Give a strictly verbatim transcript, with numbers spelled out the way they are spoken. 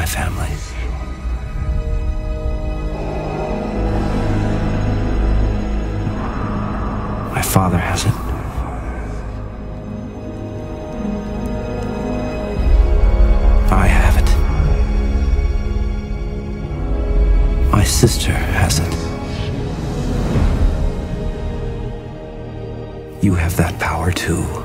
my family. My father has it. I have it. My sister has it. You have that power too.